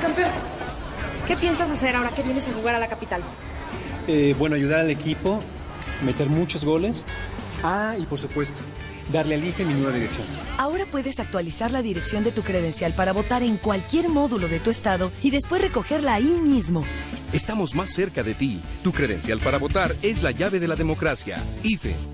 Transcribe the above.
campeón. ¿Qué piensas hacer ahora que vienes a jugar a la capital? Bueno, ayudar al equipo, meter muchos goles. Y por supuesto, darle al IFE mi nueva dirección. Ahora puedes actualizar la dirección de tu credencial para votar en cualquier módulo de tu estado y después recogerla ahí mismo. Estamos más cerca de ti. Tu credencial para votar es la llave de la democracia. IFE.